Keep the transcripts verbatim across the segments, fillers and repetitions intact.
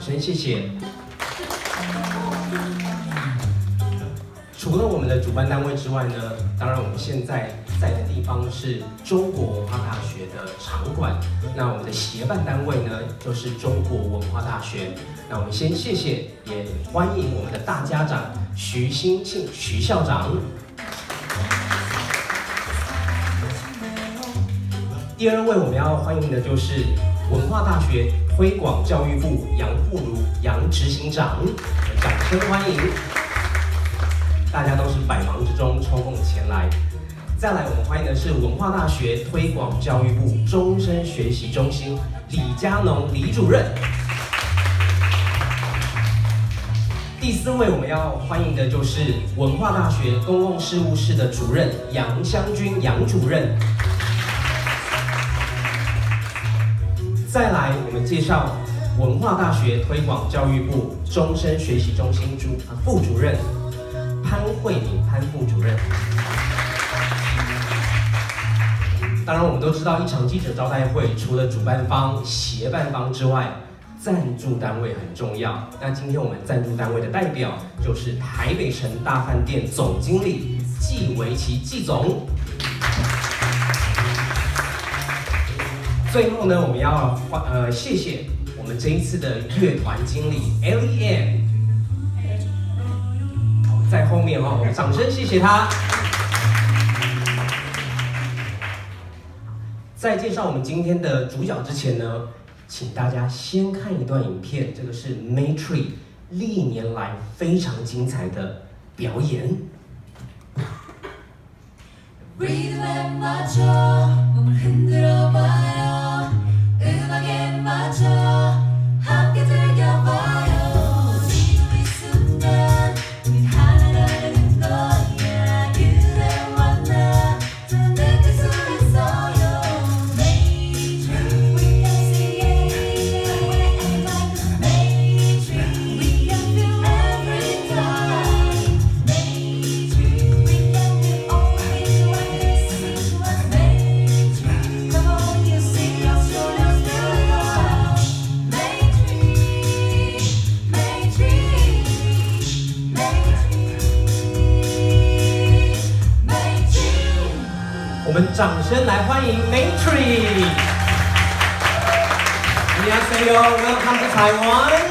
声谢谢。除了我们的主办单位之外呢，当然我们现在在的地方是中国文化大学的场馆，那我们的协办单位呢就是中国文化大学。那我们先谢谢，也欢迎我们的大家长徐新庆徐校长。第二位我们要欢迎的就是文化大学推广教育部杨富如杨执行长，掌声欢迎！大家都是百忙之中抽空前来。再来，我们欢迎的是文化大学推广教育部终身学习中心李家农李主任。第四位我们要欢迎的就是文化大学公共事务室的主任杨湘君杨主任。再来，我们介绍文化大学推广教育部终身学习中心主副主任潘慧敏潘副主任。当然，我们都知道一场记者招待会，除了主办方、协办方之外，赞助单位很重要。那今天我们赞助单位的代表就是台北城大饭店总经理纪维琪纪总。最后呢，我们要呃谢谢我们这一次的乐团经理 L E M。在后面哦，掌声谢谢他。在介绍我们今天的主角之前呢，请大家先看一段影片，这个是 Maytree 历年来非常精彩的表演。我们掌声来欢迎 Maytree。안녕하세요, welcome to Taiwan.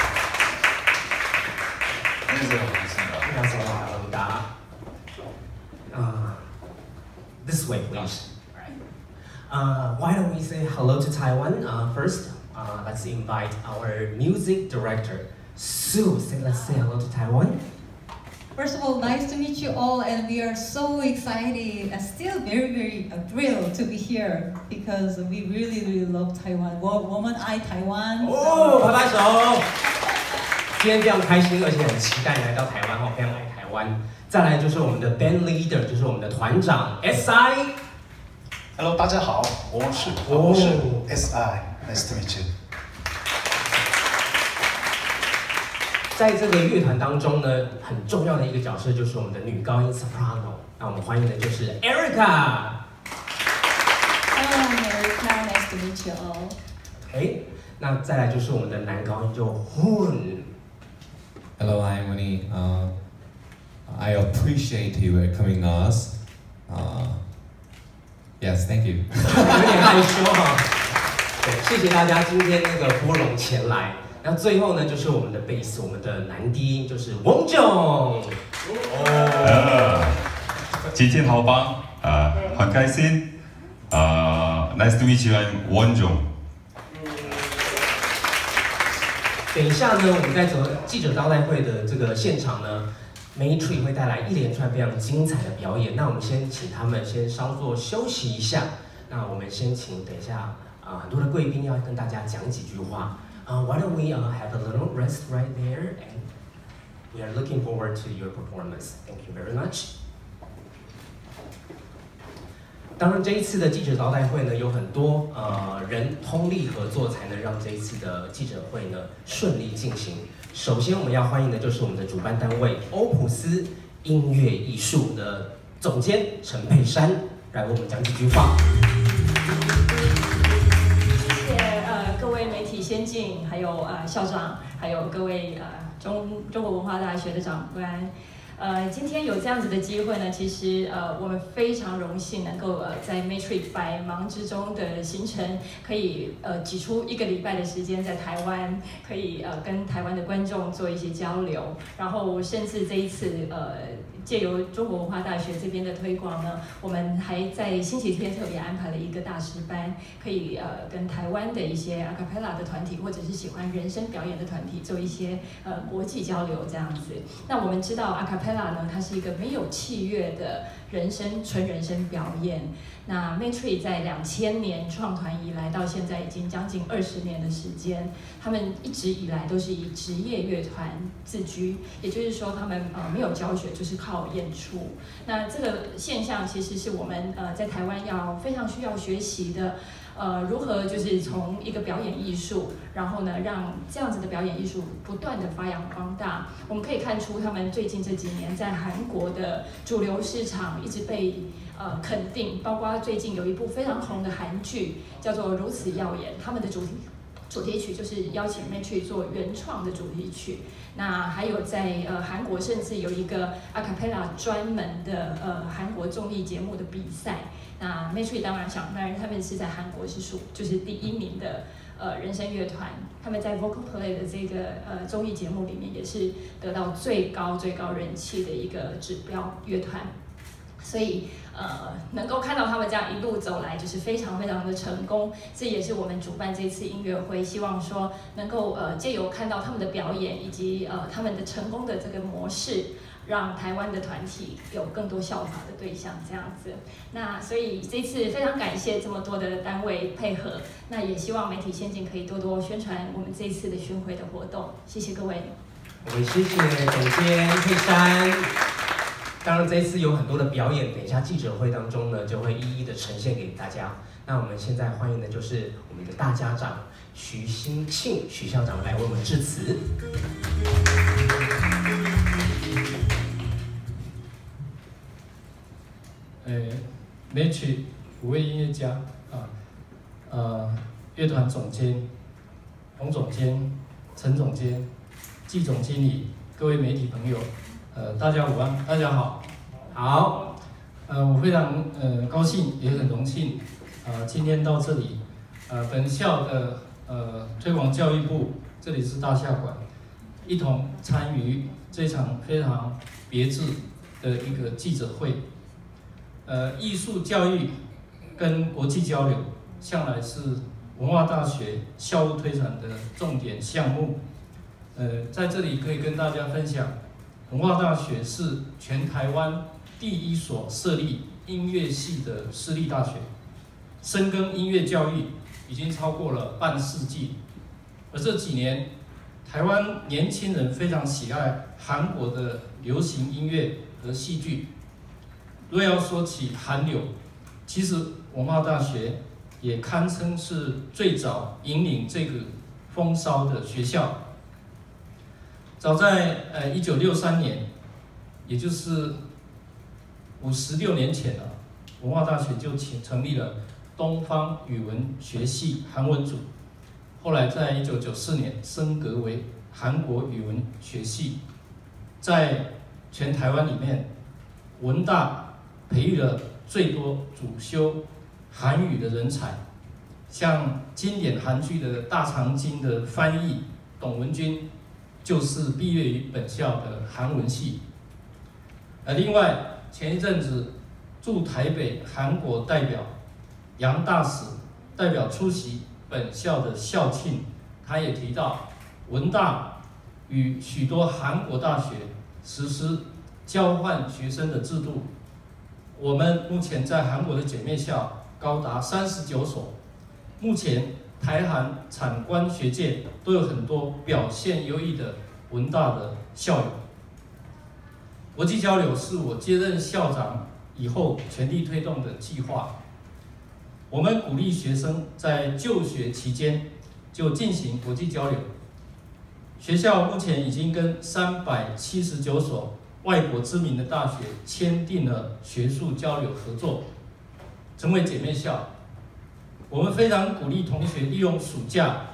안녕하세요, 반갑습니다. 안녕하세요, 반갑습니다. Uh, this way, please. Uh, why don't we say hello to Taiwan uh, first? Uh, let's invite our music director, Sue. Say, let's say hello to Taiwan. First of all, nice to meet you all, and we are so excited and still very, very thrilled to be here because we really, really love Taiwan. Woman, I Taiwan. 哦，拍拍手！今天非常开心，而且很期待来到台湾哦，非常爱台湾。再来就是我们的 band leader，就是我们的团长 S I。Hello， 大家好，我是我是 S I，Nice to meet you。 在这个乐团当中呢，很重要的一个角色就是我们的女高音 soprano。那我们欢迎的就是 Erica。Hello, I'm Erica. Nice to meet you all. OK， 那再来就是我们的男高音就 Hoon。Hello, I'm Winnie. Uh, I appreciate you welcoming us. Uh, yes, thank you. 有点害羞哈。对，谢谢大家今天那个拨冗前来。那最后呢，就是我们的贝斯，我们的男低音就是翁炯。 哦，今天好棒，啊，很开心，啊 ，Nice to meet you, I'm 翁炯。 等一下呢，我们在做记者招待会的这个现场呢 ，Maytree 会带来一连串非常精彩的表演。那我们先请他们先稍作休息一下。那我们先请等一下啊、呃，很多的贵宾要跟大家讲几句话。Uh, why don't we uh, have a little rest right there, and we are looking forward to your performance. Thank you very much. 当然，这一次的记者招待会呢，有很多呃人通力合作，才能让这一次的记者会呢顺利进行。首先，我们要欢迎的就是我们的主办单位欧普斯音乐艺术的总监陈佩珊，来为我们讲几句话。 谢谢呃各位媒体先进，还有呃校长，还有各位呃中中国文化大学的长官。呃，今天有这样子的机会呢，其实呃，我们非常荣幸能够呃，在 Matrix 百忙之中的行程，可以呃挤出一个礼拜的时间在台湾，可以呃跟台湾的观众做一些交流，然后甚至这一次呃。借由中国文化大学这边的推广呢，我们还在星期天特别安排了一个大师班，可以呃跟台湾的一些 a cappella 的团体，或者是喜欢人声表演的团体做一些呃国际交流这样子。那我们知道 a cappella 呢，它是一个没有器乐的人声纯人声表演。那 Matrix 在两千年创团以来到现在已经将近二十年的时间，他们一直以来都是以职业乐团自居，也就是说他们呃没有教学，就是靠演出。那这个现象其实是我们呃在台湾要非常需要学习的。呃，如何就是从一个表演艺术，然后呢，让这样子的表演艺术不断的发扬光大。我们可以看出，他们最近这几年在韩国的主流市场一直被呃肯定，包括最近有一部非常红的韩剧叫做《如此耀眼》，他们的主题主题曲就是邀请 Matrix 做原创的主题曲。那还有在呃韩国，甚至有一个 a cappella 专门的呃韩国综艺节目的比赛。那 Matrix 当然想，当然他们是在韩国是属就是第一名的呃人声乐团，他们在 Vocal Play 的这个呃综艺节目里面也是得到最高最高人气的一个指标乐团。所以呃能够看到他们这样一路走来，就是非常非常的成功。这也是我们主办这次音乐会，希望说能够呃借由看到他们的表演，以及呃他们的成功的这个模式，让台湾的团体有更多效法的对象，这样子。那所以这次非常感谢这么多的单位配合，那也希望媒体先进可以多多宣传我们这一次的巡回的活动。谢谢各位。 我们谢谢总监佩珊。当然，这一次有很多的表演，等一下记者会当中呢，就会一一的呈现给大家。那我们现在欢迎的就是我们的大家长徐新庆徐校长来为我们致辞。 呃 ，Matrix 五位音乐家啊，呃，乐团总监洪总监、陈总监、季总经理，各位媒体朋友。呃，大家午安，大家好，好，呃，我非常呃高兴，也很荣幸，呃，今天到这里，呃，本校的呃推广教育部，这里是大厦馆，一同参与这场非常别致的一个记者会。呃，艺术教育跟国际交流，向来是文化大学校务推展的重点项目。呃，在这里可以跟大家分享。文化大学是全台湾第一所设立音乐系的私立大学，深耕音乐教育已经超过了半世纪。而这几年，台湾年轻人非常喜爱韩国的流行音乐和戏剧。若要说起韩流，其实文化大学也堪称是最早引领这个风骚的学校。早在呃一九六三年，也就是五十六年前了，文化大学就成立了东方语文学系韩文组，后来在一九九四年升格为韩国语文学系，在全台湾里面，文大培育了最多主修韩语的人才，像经典韩剧的《大长今》的翻译董文君。就是毕业于本校的韩文系。呃，另外前一阵子驻台北韩国代表杨大使代表出席本校的校庆，他也提到文大与许多韩国大学实施交换学生的制度。我们目前在韩国的姐妹校高达三十九所，目前台韩产官学界都有很多表现优异的文大的校友。国际交流是我接任校长以后全力推动的计划。我们鼓励学生在就学期间就进行国际交流。学校目前已经跟三百七十九所外国知名的大学签订了学术交流合作，成为姐妹校。我们非常鼓励同学利用暑假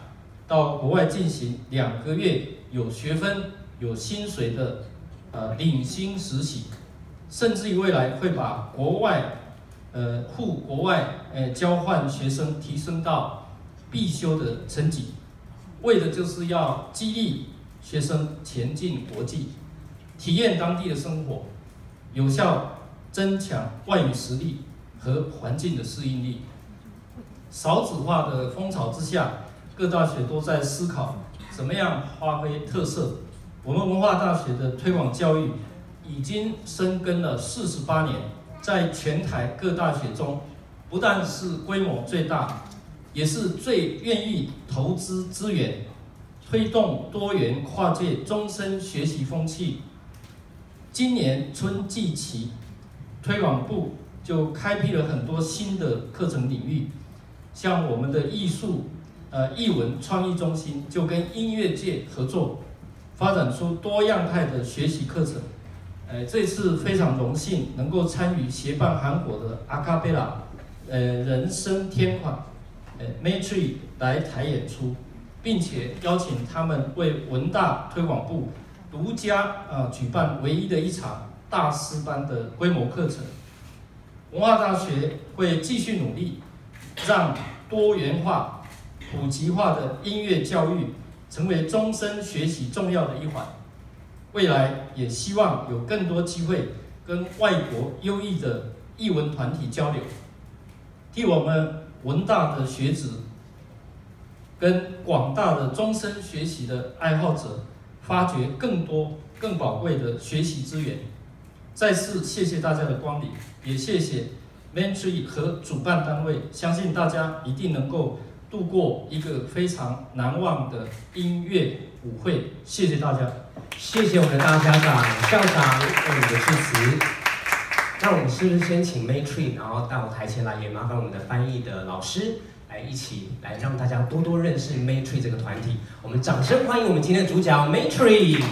到国外进行两个月有学分、有薪水的呃领薪实习，甚至于未来会把国外呃赴国外呃交换学生提升到必修的层级，为的就是要激励学生前进国际，体验当地的生活，有效增强外语实力和环境的适应力。少子化的风潮之下，各大学都在思考怎么样发挥特色。我们文化大学的推广教育已经深耕了四十八年，在全台各大学中，不但是规模最大，也是最愿意投资资源，推动多元跨界终身学习风气。今年春季起，推广部就开辟了很多新的课程领域，像我们的艺术、呃艺文创意中心就跟音乐界合作，发展出多样态的学习课程。呃，这次非常荣幸能够参与协办韩国的阿卡贝拉，呃人声天款，呃 Maitri 来台演出，并且邀请他们为文大推广部独家啊、呃、举办唯一的一场大师班的规模课程。文化大学会继续努力，让多元化、普及化的音乐教育成为终身学习重要的一环。未来也希望有更多机会跟外国优异的艺文团体交流，替我们文大的学子跟广大的终身学习的爱好者发掘更多更宝贵的学习资源。再次谢谢大家的光临，也谢谢 Maitri 和主办单位，相信大家一定能够度过一个非常难忘的音乐舞会。谢谢大家。 谢谢我们的大家长、校长为我们的致辞。那我们是不是先请 Maitri， 然后到台前来，也麻烦我们的翻译的老师来一起来让大家多多认识 Maitri 这个团体。我们掌声欢迎我们今天的主角 Maitri。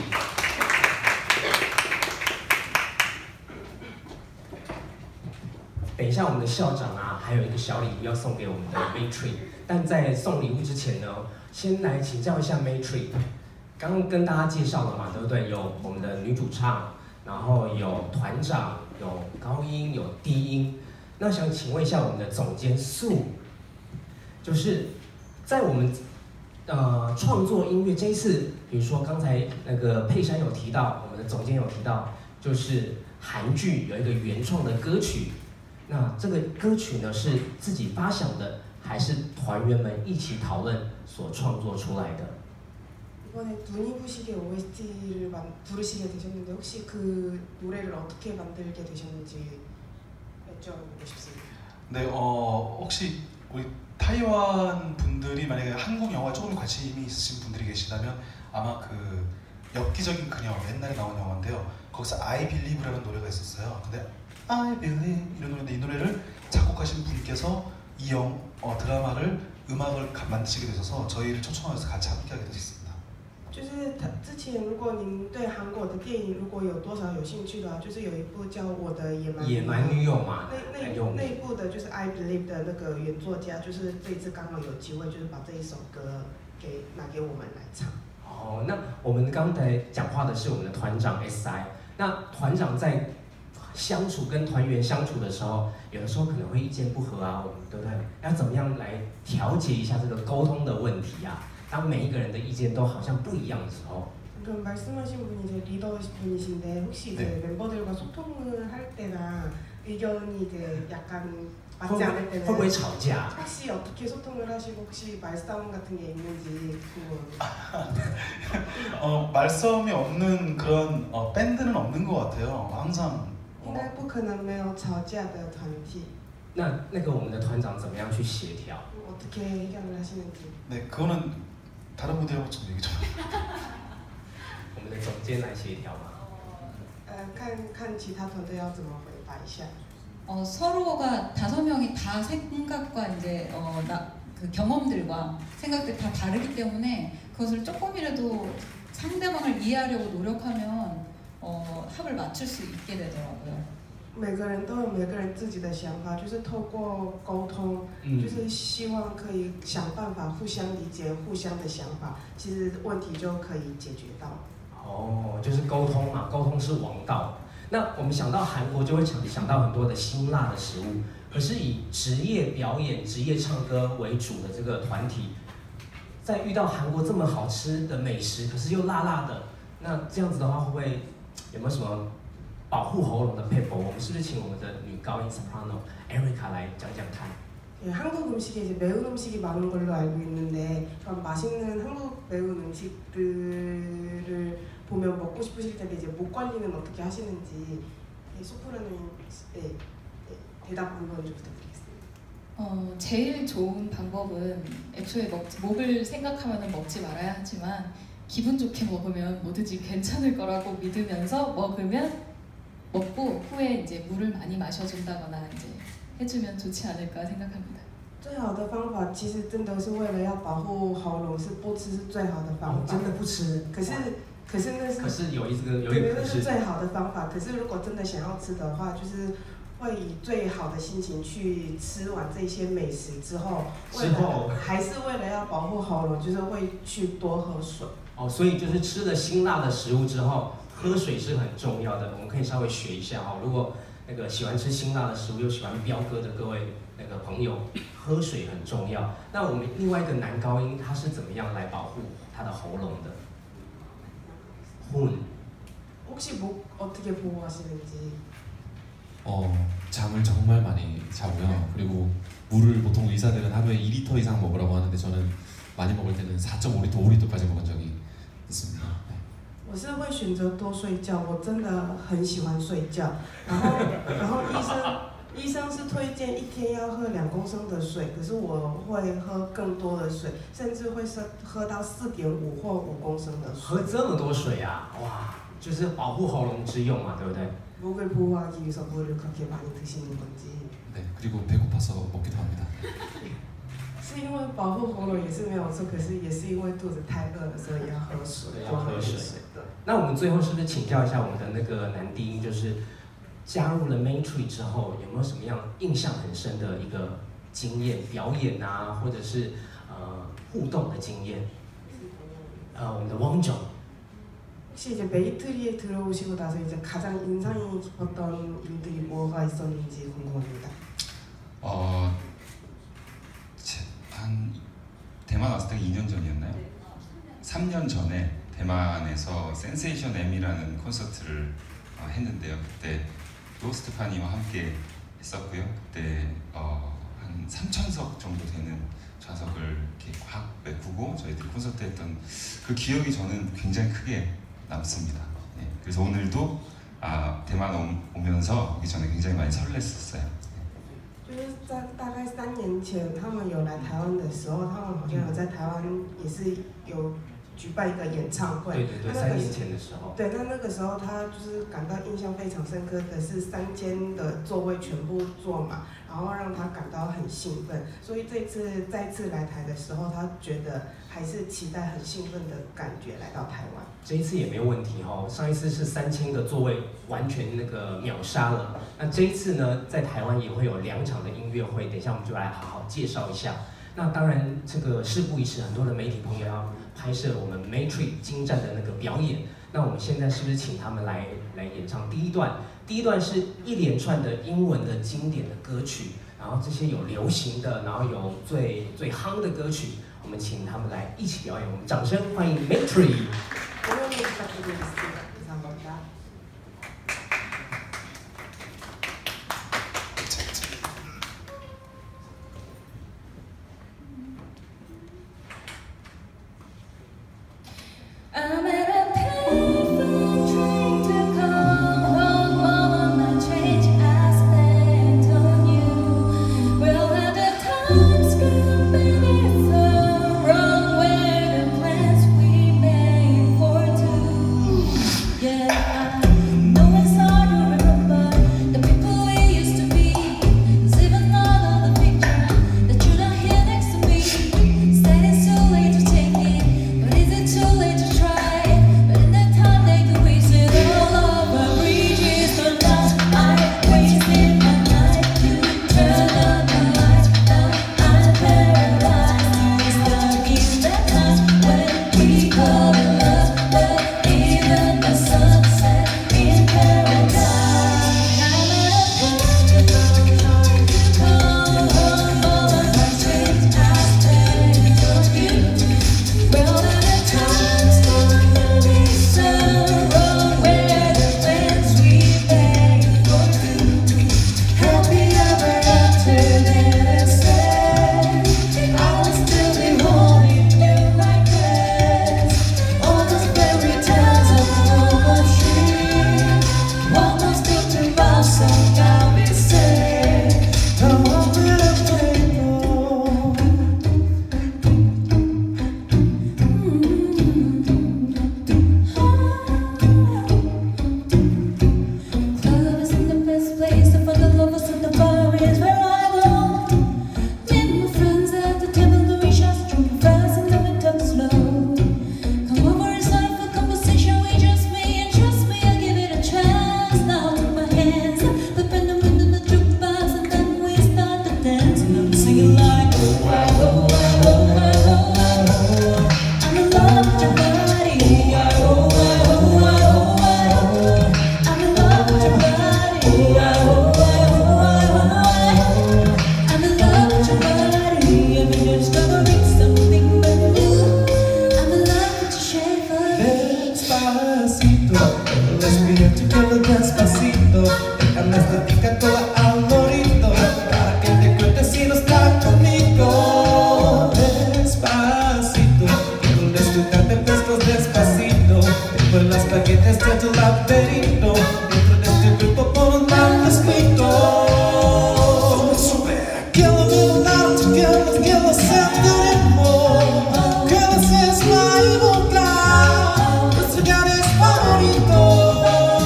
等一下，我们的校长啊，还有一个小礼物要送给我们的 Maitri。但在送礼物之前呢，先来请教一下 Maitri。刚刚跟大家介绍了嘛，对不对？有我们的女主唱，然后有团长，有高音，有低音。那想请问一下我们的总监素，就是在我们呃创作音乐这一次，比如说刚才那个佩珊有提到，我们的总监有提到，就是韩剧有一个原创的歌曲。那这个歌曲呢是自己发想的，还是团员们一起讨论所创作出来的？ 이번에 눈이 부시게 오에스티를 부르시게 되셨는데 혹시 그 노래를 어떻게 만들게 되셨는지 여쭤보고 싶습니다. 네, 어 혹시 우리 타이완 분들이 만약에 한국 영화에 조금 관심이 있으신 분들이 계시다면 아마 그 엽기적인 그녀 옛날에 나온 영화인데요. 거기서 I Believe라는 노래가 있었어요. 근데 I Believe 이런 노래인데 이 노래를 작곡하신 분께서 이 영, 어, 드라마를 음악을 만드시게 되셔서 저희를 초청해서 같이 함께하게 되셨습니다. 就是他之前，如果您对韩国的电影如果有多少有兴趣的话，就是有一部叫《我的野蛮野蛮女友》嘛， 那那那一部的就是 I Believe 的那个原作家，就是这次刚好有机会，就是把这一首歌给拿给我们来唱。 哦，那我们刚才讲话的是我们的团长 S I， 那团长在相处跟团员相处的时候，有的时候可能会意见不合啊，我们对不对？要怎么样来调节一下这个沟通的问题啊？ 当每一个人的意见都好像不一样的时候， 그럼 말씀하신 분이 이제 리더 분이신데 혹시 이제 네. 멤버들과 소통을 할 때나 의견이 이제 약간 맞지 않을 때는 会不会吵架？ 혹시 어떻게 소통을 하시고 혹시 말싸움 같은 게 있는지 궁금합니다. 어 말싸움이 없는 그런 어, 밴드는 없는 것 같아요. 항상 应该不可能没有吵架的团体。 那那个我们的团长怎么样去协调？ 어떻게 해결을 하시는지. 네, 그거는 다른 분들하고 좀 얘기 좀. 我们的总监来协调嘛。 어, 看看其他团队要怎么回答一下。 어, 서로가 다섯 명이 다 생각과 이제 어, 나, 그 경험들과 생각들이 다 다르기 때문에 그것을 조금이라도 상대방을 이해하려고 노력하면 어, 합을 맞출 수 있게 되더라고요. 每个人都有每个人自己的想法，就是透过沟通， 嗯， 就是希望可以想办法互相理解互相的想法，其实问题就可以解决到。 哦，就是沟通嘛，沟通是王道。那我们想到韩国就会想想到很多的辛辣的食物，可是以职业表演、职业唱歌为主的这个团体，在遇到韩国这么好吃的美食，可是又辣辣的，那这样子的话，会不会有没有什么保护喉咙的撇步？我们是不是请我们的女高音 soprano Erica 来讲讲看？ 예, 한국 음식에 이제 매운 음식이 많은 걸로 알고 있는데 그럼 맛있는 한국 매운 음식들을 보면 먹고 싶으실 텐데 이제 목 관리는 어떻게 하시는지 예, 소프라노인 예, 예, 대답 한번 좀 부탁드리겠습니다. 어, 제일 좋은 방법은 애초에 먹, 목을 생각하면 먹지 말아야 하지만 기분 좋게 먹으면 뭐든지 괜찮을 거라고 믿으면서 먹으면 먹고 후에 이제 물을 많이 마셔준다거나 이제 해주면 좋지 않을까 생각합니다. 最好的方法其实真的是为了要保护喉咙，是不吃是最好的方法。 哦，真的不吃？ 可是可是那是可是有一个有一个可那是是最好的方法。可是如果真的想要吃的话，就是会以最好的心情去吃完这些美食之后， 之后还是为了要保护喉咙，就是会去多喝水。 哦，所以就是吃了辛辣的食物之后，喝水是很重要的。我们可以稍微学一下哦。如果那个喜欢吃辛辣的食物又喜欢飙歌的各位那个朋友，喝水很重要。那我们另外一个男高音他是怎么样来保护他的喉咙的？混。 혹시 목 어떻게 보호하시는지? 어, 잠을 정말 많이 자고요. 그리고 물을 보통 의사들은 하루에 이 리터 이상 먹으라고 하는데 저는 많이 먹을 때는 사 점 오 리터, 오 리터까지 먹은 적이 있습니다. 我是会选择多睡觉，我真的很喜欢睡觉。然后，然后医生医生是推荐一天要喝两公升的水，可是我会喝更多的水，甚至会喝喝到四点五或五公升的水。 喝这么多水啊！哇，就是保护喉咙之用嘛，对不对？ 목을 보호하기 위해서 물을 그렇게 많이 드시는 건지. 네, 그리고 배고파서 먹기도 합니다. 是因为保护喉咙也是没有错，可是也是因为肚子太饿了，所以要喝水， 要喝水。 对。 那我们最后是不是请教一下我们的那个男低音，就是加入了 Main Tree 之后，有没有什么样印象很深的一个经验，表演啊，或者是呃互动的经验？呃，我们的汪总。 혹시 이제 메이트리에 들어오시고 나서 이제 가장 인상이 깊었던 일들이 뭐가 있었는지 궁금합니다. 어, 한 대만 왔을 때가 이 년 전이었나요? 삼 년 전에 대만에서 센세이션 M이라는 콘서트를 어, 했는데요. 그때 로스트파니와 함께 했었고요. 그때 어, 한 삼천 석 정도 되는 좌석을 이렇게 확 메꾸고 저희들이 콘서트 했던 그 기억이 저는 굉장히 크게 남습니다. 예, 그래서 오늘도 아, 대만 오, 오면서 오기 전에 굉장히 많이 설렜었어요. 就是在大概三年前，他们有来台湾的时候，他们好像有在台湾也是有举办一个演唱会。 对对对，三年前的时候。 对，那那个时候他就是感到印象非常深刻的是三间的座位全部坐满，然后让他感到很兴奋。所以这次再次来台的时候，他觉得还是期待很兴奋的感觉来到台湾。 这一次也没有问题哈、哦，上一次是三千个座位完全那个秒杀了。那这一次呢，在台湾也会有两场的音乐会，等一下我们就来好好介绍一下。那当然，这个事不宜迟，很多的媒体朋友要拍摄我们 Matrix 精湛的那个表演。那我们现在是不是请他们来来演唱第一段？第一段是一连串的英文的经典的歌曲，然后这些有流行的，然后有最最夯的歌曲，我们请他们来一起表演。我们掌声欢迎 Matrix。 I'm at a payphone trying to come home. All of my change I spent on you. Well, at the times gone, baby, it's the wrong way. The plans we made for despacito. Respirar together despacito. Déjame estar toda al oído para que te cuentes si no estás conmigo. Despacito, quiero disfrutarte frescos despacito. Tengo las paquetes de tu laberinto. Dentro de este grupo por un mal escrito. Quiero bailar together, quiero ser tu ritmo. Quiero ser suave y vocal. Nuestro lugar es favorito.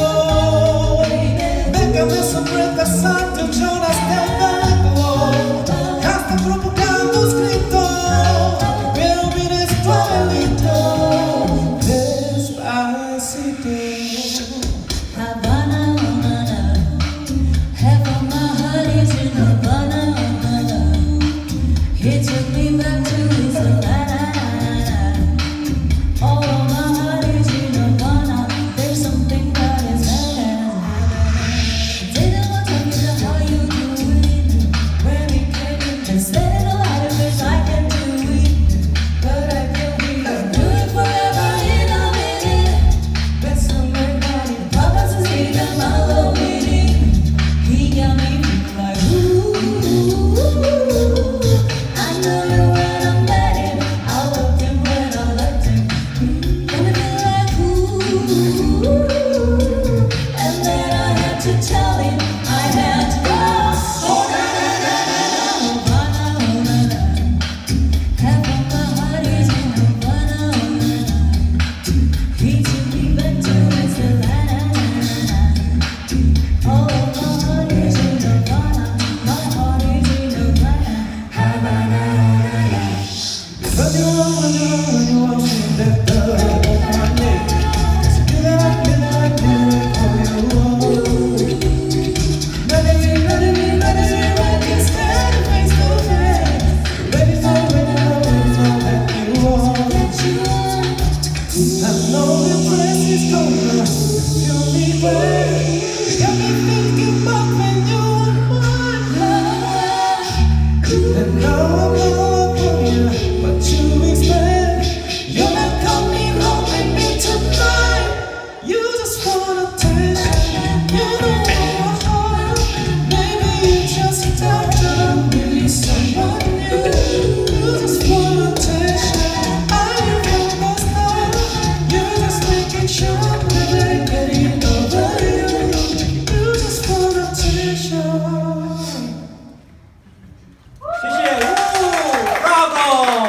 Venga de sorpresa, santo Jonas del Verbo. Hasta propagando escrito. Pero vienes suavelito. Despacito. Havana, Havana. Half of my heart is in Havana. He took me back to his Havana. All of my heart is in Havana. There's something about his Havana. Didn't want to tell me how you do it. Where we came, just let it all out of this. I can do it, but I can't be. I'll do it forever in a minute. But somewhere got it. Papa says he got my love with it. He got me feeling like ooh. I know you when I met him. I loved him when I left him. And it feel like ooh. And then I had to tell him I had to go. Oh na na na na na, Havana, oh na na. Half of my heart is in Havana, oh na na. He took me back to his Havana. All of my heart is in Havana. My heart is in Havana. Havana, oh na na. When you want, when you want, when you want me, that girl on my neck. Cause you feel like, feel like, feel like all you want. Let me, let me, let me, when you stand face to face. Ready for, ready for, ready for that you want. I know the place is gonna feel me back. You got me thinking about when you want mine. And now I know upon you what you expect. You're not coming home with me tonight. You just want attention. You don't want my heart. Maybe you just thought that I'm really someone new. You just want attention. I am from the start. You just making sure that I'm getting over you. You just want attention. 谢谢，呜 ，Bravo！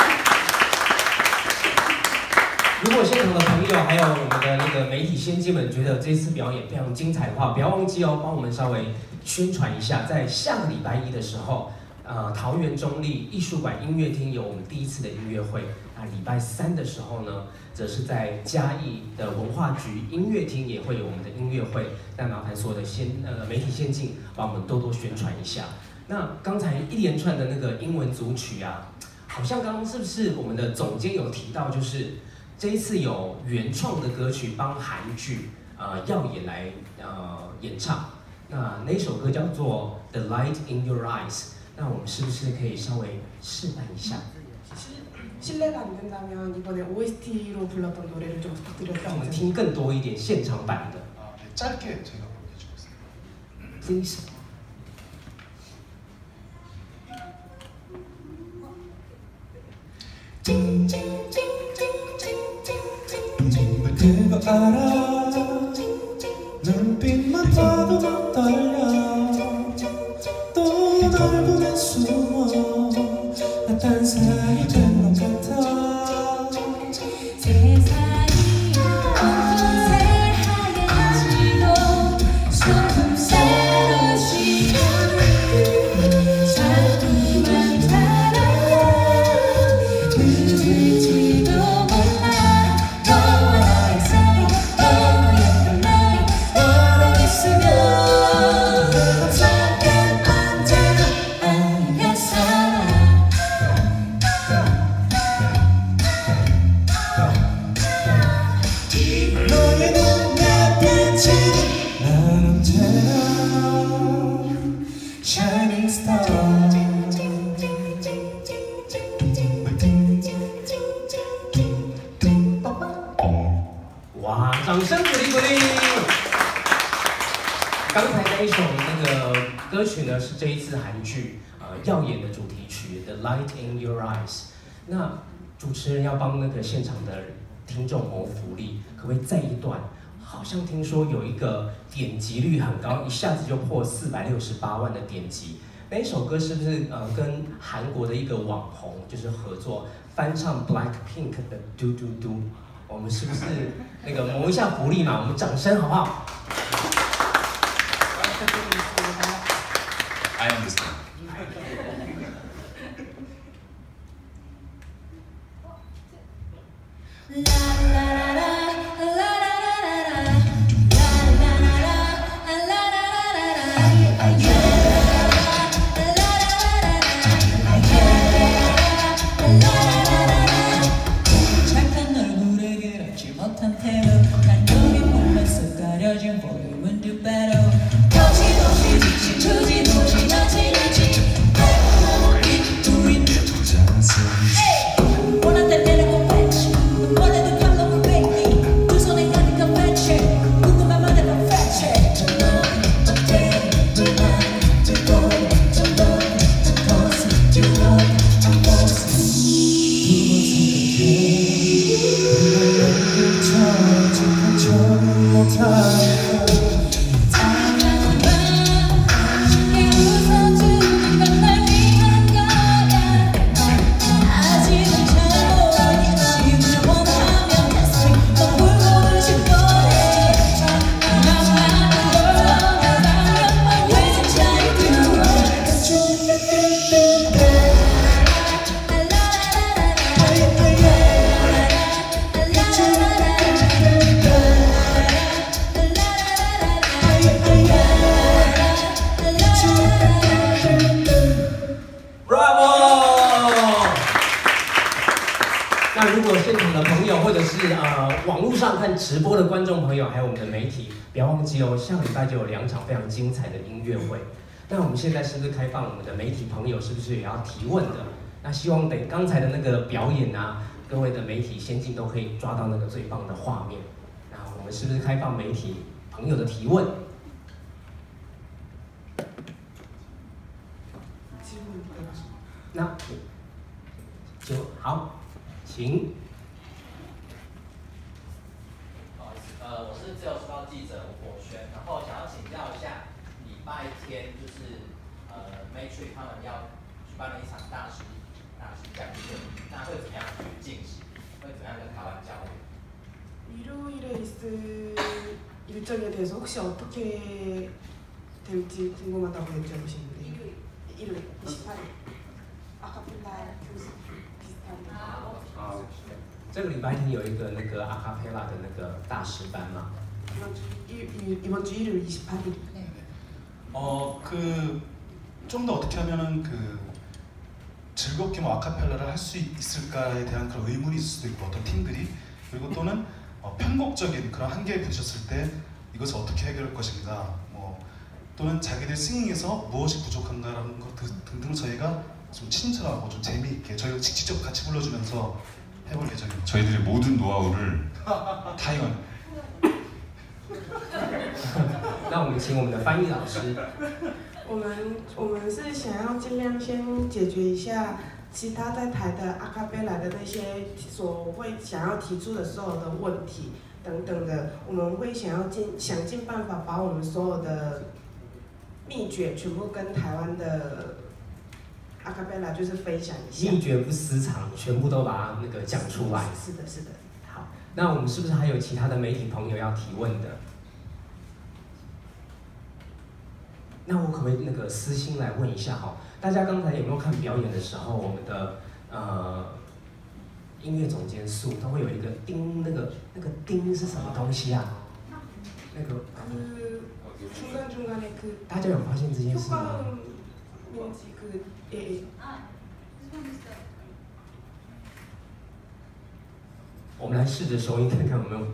如果现场的朋友还有我们的那个媒体先进们觉得这次表演非常精彩的话，不要忘记哦，帮我们稍微宣传一下，在下个礼拜一的时候，呃，桃园中立艺术馆音乐厅有我们第一次的音乐会。那礼拜三的时候呢，则是在嘉义的文化局音乐厅也会有我们的音乐会。那麻烦所有的先呃媒体先进帮我们多多宣传一下。那刚才一连串的那个英文组曲啊，好像刚刚是不是我们的总监有提到，就是这一次有原创的歌曲帮韩剧呃耀眼来呃演唱。那那首歌叫做《The Light in Your Eyes》，那我们是不是可以稍微示范一下？ 실례가 안 된다면 이번에 오에스티로 불렀던 노래를 좀 让我们 부탁드려도 听更多一点现场版的。 아, 네, 짧게 저희가 보여주고 있습니다. Please. 그거 알아 눈빛만 봐도 막 떨려 또 널 보면 숨어 나 딴 사람이 된 것 같아 세상이 어느새 하얘지고 조금 새로워지는 자꾸만 달아나 늦을지도 몰라 너와 나의 사이 너무 예쁜 나이 너로 있으면 잠깐 언제나 알겠어 哇，掌声鼓励鼓励！刚才那一首那个歌曲呢，是这一次韩剧呃耀眼的主题曲《The Light in Your Eyes》。那主持人要帮那个现场的听众谋福利，可不可以再一段？好像听说有一个点击率很高，一下子就破四百六十八万的点击。那一首歌是不是呃跟韩国的一个网红就是合作翻唱 Blackpink 的 Do Do Do？ 我们是不是那个谋一下福利嘛？我们掌声好不好？ I understand. 착한 얼굴에 그렇지 못한 태도 단독이 보면서 가려진 볼륨은 두 배로 도시도시 지치 투지도시 나지나지 우린 원한다 내려고 뺐지 원해도 탐욕을 뺏기 두 손에 가득한 패치 궁금한 말에 perfection 어때 불만 뜨거운 정도 것을 두고 한 곳에 看直播的观众朋友，还有我们的媒体，不要忘记哦，下礼拜就有两场非常精彩的音乐会。那我们现在是不是开放我们的媒体朋友，是不是也要提问的？那希望等刚才的那个表演啊，各位的媒体先进都可以抓到那个最棒的画面。那我们是不是开放媒体朋友的提问？那就好，请。 呃，我是自由时报记者吴博轩，然后想要请教一下，礼拜天就是呃 Matrix 他们要举办了一场大师大师讲座，那会怎么样去进行？会怎么样跟台湾交流？ 일요일에 있을 일정에 대해서 혹시 어떻게 될지 궁금하다고 여쭤보시는데 일요일 일요일 이십팔 일 아카펠라 교수 비슷한 아, 这个礼拜天有一个那个阿卡贝拉的那个大师班嘛？ 이번 주 일, 이번 주 일요일 이십팔 일. 어, 그 좀 더 어떻게 하면은 그 즐겁게 뭐 아카펠라를 할 수 있을까에 대한 그런 의문이 있을 수도 있고 어떤 팀들이 그리고 또는 어, 편곡적인 그런 한계에 부딪혔을 때 이것을 어떻게 해결할 것인가 뭐 또는 자기들 싱잉에서 무엇이 부족한가라는 것 등등을 저희가 좀 친절하고 좀 재미있게 저희가 직접 같이 불러주면서 해볼 예정입니다. 저희들의 모든 노하우를 타이완 那我们请我们的翻译老师。 我们我们是想要尽量先解决一下其他在台的阿卡贝拉的那些所会想要提出的所有的问题等等的，我们会想要尽想尽办法把我们所有的秘诀全部跟台湾的阿卡贝拉就是分享一下。 秘诀不私藏，全部都把它那个讲出来。 是的，是的。 好，那我们是不是还有其他的媒体朋友要提问的？那我可不可以那个私心来问一下哈？大家刚才有没有看表演的时候，我们的呃音乐总监素他会有一个叮，那个那个叮是什么东西啊？那个 그 중간 중간에 그 大家有发现这件事吗？ 뭔지 그 예. 아, 我们来试着收音看看有没有。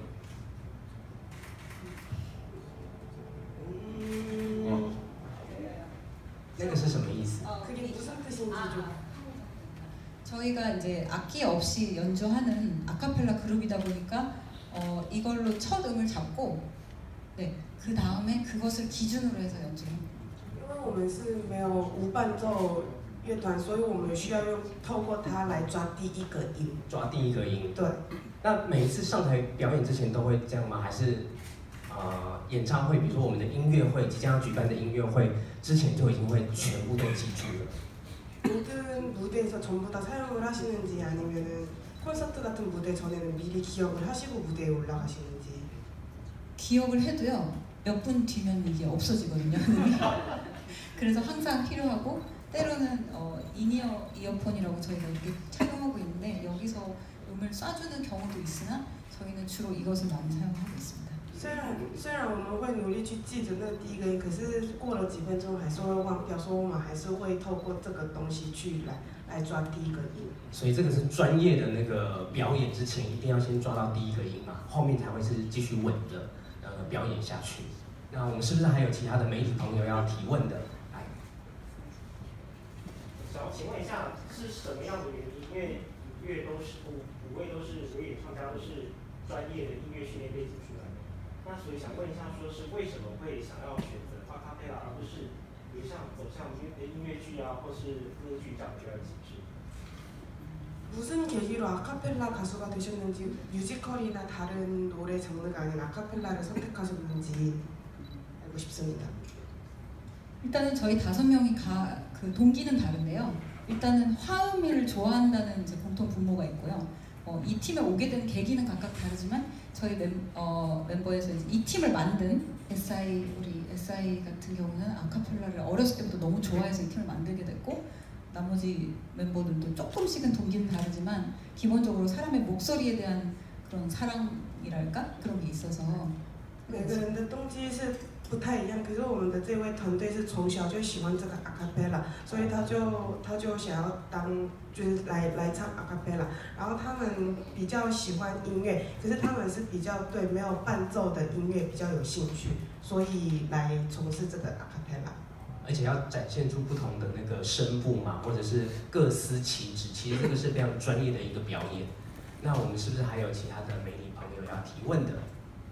嗯，那个是什么意思？ 그게 무슨 뜻인지 좀. 저희가 이제 악기 없이 연주하는 아카펠라 그룹이다 보니까 어, 이걸로 첫 음을 잡고 네, 그 다음에 그것을 기준으로 해서 연주를 합니다. 因为我们是没有无伴奏乐团，所以我们需要用透过它来抓第一个音。 抓第一个音。 对。 那每一次上台表演之前都会这样吗？还是呃演唱会，比如说我们的音乐会即将要举办的音乐会之前就已经会全部都记住了？ 모든 무대에서 전부 다 사용을 하시는지 아니면은 콘서트 같은 무대 전에는 미리 기억을 하시고 무대에 올라가시는지. 기억을 해도요 몇 분 뒤면 이게 없어지거든요. 그래서 항상 필요하고 때로는 어, 인이어 이어폰이라고 저희가 이렇게 착용하고 있는데 여기서 음을 쏴주는 경우도 있으나 저희는 주로 이것을 많이 사용하고 있습니다. 虽然虽然我们会努力去记着那第一个音，可是过了几分钟还是会忘掉，所以我们还是会透过这个东西去来来抓第一个音。 所以这个是专业的那个表演之前一定要先抓到第一个音嘛，后面才会是继续稳的呃表演下去。那我们是不是还有其他的媒体朋友要提问的？来， 想请问一下，是什么样的原因？因为五乐都是五五位都是国语演唱家，都是专业的音乐训练背景出来的。那所以想问一下，说是为什么会想要选择阿卡贝拉，而不是比如像走向音音乐剧啊，或是歌剧这样的表演形式？ 무슨 계기로 아카펠라 가수가 되셨는지, 뮤지컬이나 다른 노래 장르가 아닌 아카펠라를 선택하셨는지 알고 싶습니다. 일단은 저희 다섯 명이 가, 그 동기는 다른데요. 일단은 화음을 좋아한다는 이제 공통 분모가 있고요. 어, 이 팀에 오게 된 계기는 각각 다르지만 저희 멤, 어, 멤버에서 이제 이 팀을 만든 에스아이, 우리 에스아이 같은 경우는 아카펠라를 어렸을 때부터 너무 좋아해서 이 팀을 만들게 됐고, 나머지 멤버들도 조금씩은 동기는 다르지만 기본적으로 사람의 목소리에 대한 그런 사랑이랄까? 그런 게 있어서. 每个人的动机是不太一样，可是我们的这位团队是从小就喜欢这个 acapella， 所以他就他就想要当就是来来唱 acapella， 然后他们比较喜欢音乐，可是他们是比较对没有伴奏的音乐比较有兴趣，所以来从事这个 acapella。 而且要展现出不同的那个声部嘛，或者是各司其职，其实这个是非常专业的一个表演。那我们是不是还有其他的媒体朋友要提问的？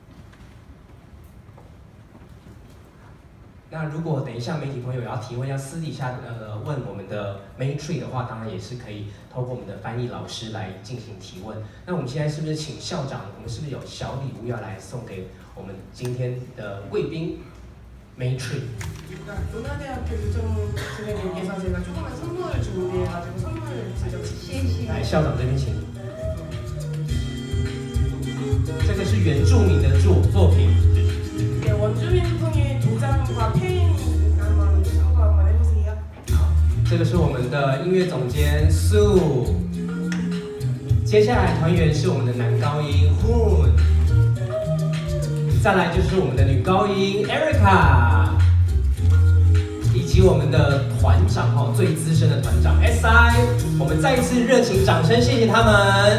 那如果等一下媒体朋友要提问，要私底下呃问我们的 Maytree 的话，当然也是可以透过我们的翻译老师来进行提问。那我们现在是不是請校長，我們是不是有小禮物要來送給我們今天的貴賓 Maytree？ 문화대학교 유정 선생님께서 제가 조그만 선물을 준비해가지고 선물 드렸습니다. 来，校长这边请。这个是原住民的作作品。 네, 원주민풍의 도장과 페인 한번 참고 한번 해보세요. 这个是我们的音乐总监 Sue。接下来团员是我们的男高音 Hoon。再来就是我们的女高音 Erica。 以及我们的团长哦，最资深的团长 S I， 我们再一次热情掌声，谢谢他们。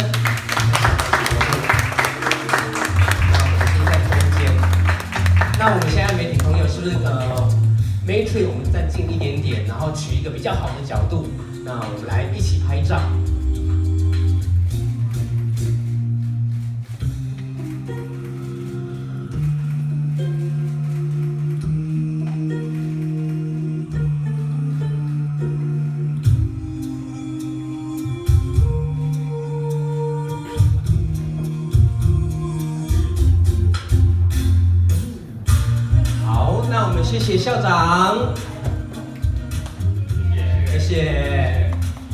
那我们现在媒体朋友是不是呃 ，Maytree 我们再近一点点，然后取一个比较好的角度，那我们来一起拍照。 谢谢校长，谢谢。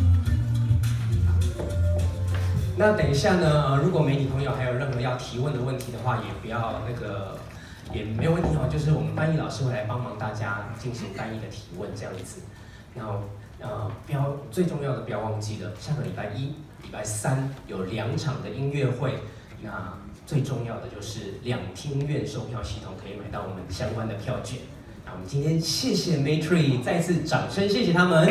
那等一下呢，呃，如果媒体朋友还有任何要提问的问题的话，也不要那个，也没有问题哦。就是我们翻译老师会来帮忙大家进行翻译的提问，这样子。然后呃，不要最重要的不要忘记了，下个礼拜一、礼拜三有两场的音乐会，那最重要的就是两厅院售票系统可以买到我们相关的票券。 那我们今天谢谢 Maytree， 再次掌声谢谢他们。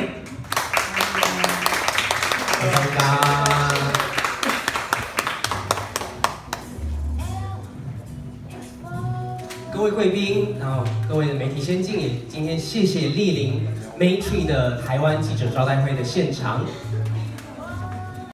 各位贵宾，然后各位的媒体先进，也今天谢谢莅临 Maytree 的台湾记者招待会的现场。